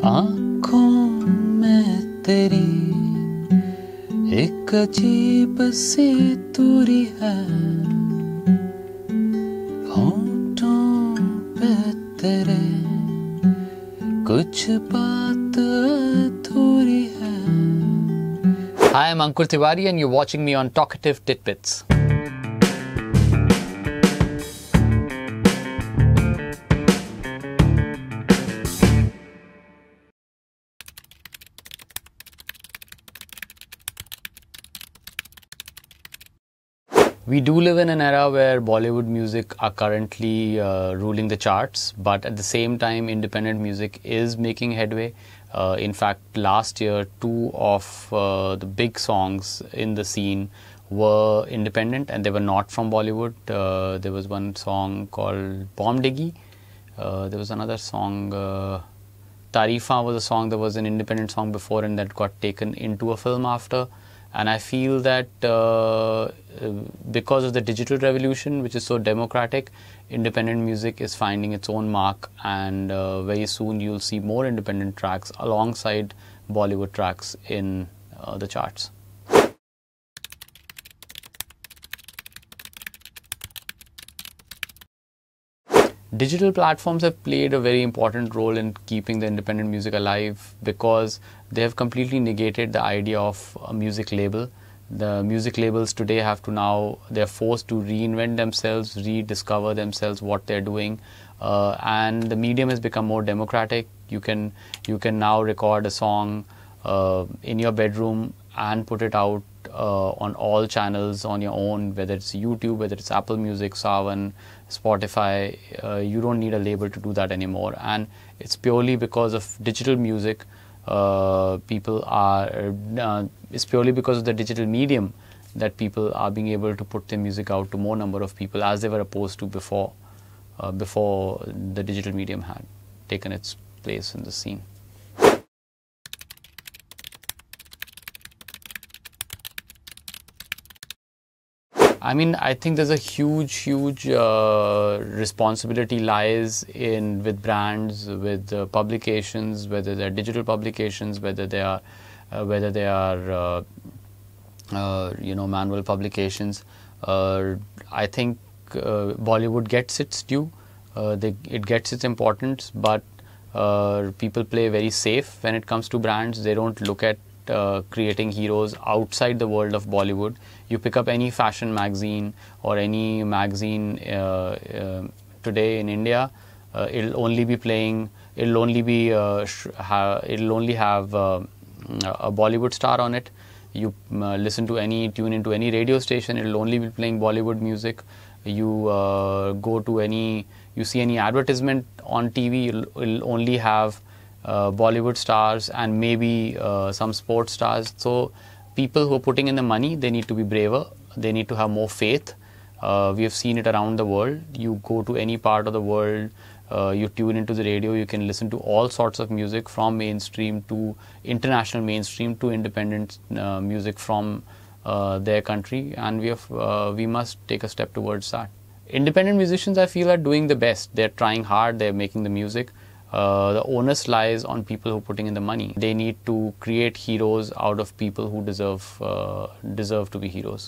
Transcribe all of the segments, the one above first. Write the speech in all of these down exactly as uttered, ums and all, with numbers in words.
आँखों में तेरी एक अजीब सी दूरी है, होंठों पे तेरे कुछ बात अधूरी है. Hi, I'm Ankur Tewari and you're watching me on Talkietive Tidbits. We do live in an era where Bollywood music are currently uh, ruling the charts, but at the same time independent music is making headway. Uh, in fact, last year two of uh, the big songs in the scene were independent and they were not from Bollywood. Uh, there was one song called Bomb Diggy. Uh, there was another song, uh, Tarifa was a song that was an independent song before and that got taken into a film after. And I feel that uh, because of the digital revolution, which is so democratic, independent music is finding its own mark, and uh, very soon you'll see more independent tracks alongside Bollywood tracks in uh, the charts. Digital platforms have played a very important role in keeping the independent music alive because they have completely negated the idea of a music label. The music labels today have to now, they're forced to reinvent themselves, rediscover themselves, what they're doing. Uh, and the medium has become more democratic. You can, you can now record a song uh, in your bedroom and put it out uh, on all channels on your own, whether it's YouTube, whether it's Apple Music, Savan, Spotify. Uh, you don't need a label to do that anymore. And it's purely because of digital music. Uh, people are, uh, it's purely because of the digital medium that people are being able to put their music out to more number of people as they were opposed to before, uh, before the digital medium had taken its place in the scene. I mean, I think there's a huge, huge uh, responsibility lies in with brands, with uh, publications, whether they're digital publications, whether they are, uh, whether they are, uh, uh, you know, manual publications. Uh, I think uh, Bollywood gets its due. Uh, they, it gets its importance, but uh, people play very safe when it comes to brands. They don't look at Uh, creating heroes outside the world of Bollywood. You pick up any fashion magazine or any magazine uh, uh, today in India, uh, it'll only be playing, it'll only be, uh, ha it'll only have uh, a Bollywood star on it. You uh, listen to any, tune into any radio station, it'll only be playing Bollywood music. You uh, go to any, you see any advertisement on T V, it'll, it'll only have Uh, Bollywood stars and maybe uh, some sports stars. So people who are putting in the money, they need to be braver. They need to have more faith. Uh, we have seen it around the world. You go to any part of the world, uh, you tune into the radio, you can listen to all sorts of music from mainstream to international mainstream to independent uh, music from uh, their country, and we have uh, we must take a step towards that. Independent musicians, I feel, are doing the best. They're trying hard, they're making the music. Uh, the onus lies on people who are putting in the money. They need to create heroes out of people who deserve uh, deserve to be heroes.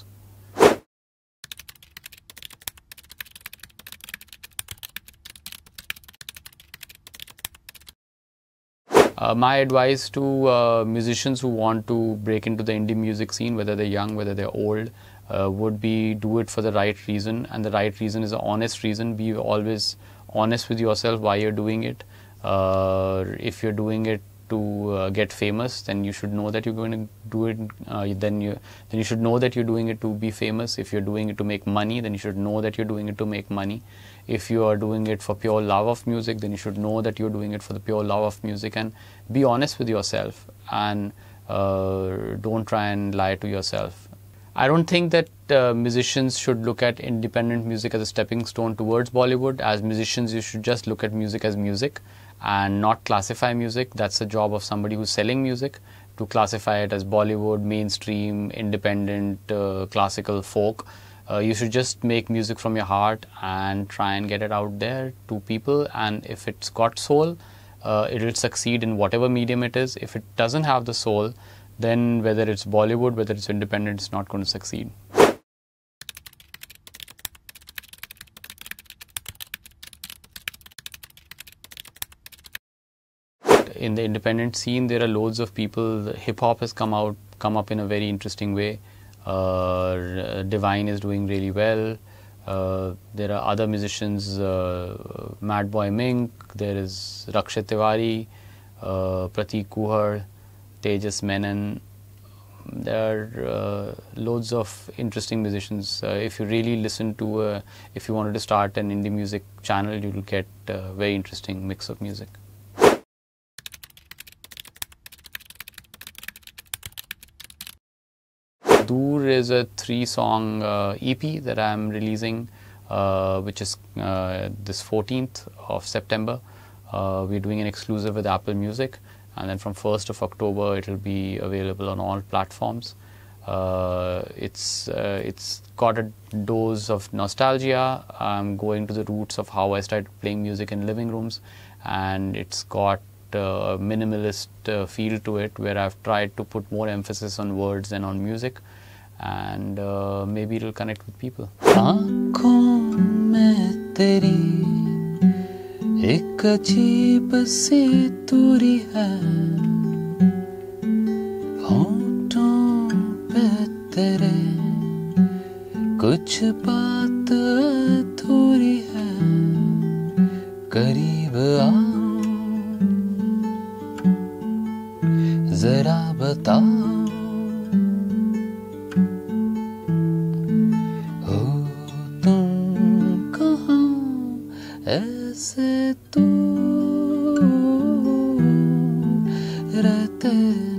Uh, my advice to uh, musicians who want to break into the indie music scene, whether they're young, whether they're old, uh, would be do it for the right reason, and the right reason is an honest reason. Be always honest with yourself why you're doing it. Uh, if you're doing it to uh, get famous, then you should know that you're going to do it. Uh, then you then you should know that you're doing it to be famous. If you're doing it to make money, then you should know that you're doing it to make money. If you are doing it for pure love of music, then you should know that you're doing it for the pure love of music. And be honest with yourself and uh, don't try and lie to yourself. I don't think that uh, musicians should look at independent music as a stepping stone towards Bollywood. As musicians, you should just look at music as music and not classify music. That's the job of somebody who's selling music, to classify it as Bollywood, mainstream, independent, uh, classical, folk. Uh, you should just make music from your heart and try and get it out there to people. And if it's got soul, uh, it will succeed in whatever medium it is. If it doesn't have the soul, then whether it's Bollywood, whether it's independent, it's not going to succeed. In the independent scene, there are loads of people. Hip hop has come out, come up in a very interesting way. Uh, Divine is doing really well. Uh, there are other musicians, uh, Mad Boy Mink, there is Ankur Tewari, uh, Pratik Kuhar, Tejas Menon. There are uh, loads of interesting musicians. Uh, if you really listen to, uh, if you wanted to start an indie music channel, you will get a very interesting mix of music. Duur is a three-song uh, E P that I am releasing, uh, which is uh, this fourteenth of September. Uh, we're doing an exclusive with Apple Music, and then from first of October it will be available on all platforms. Uh, it's uh, it's got a dose of nostalgia. I'm going to the roots of how I started playing music in living rooms, and it's got a minimalist uh, feel to it, where I've tried to put more emphasis on words than on music, and uh, maybe it'll connect with people. आँखों में तेरी एक अजीब सी दूरी है, होंठों पे तेरे कुछ बात अधूरी है, करीब आ जरा बताओ, हो तुम कहाँ ऐसे तू रहते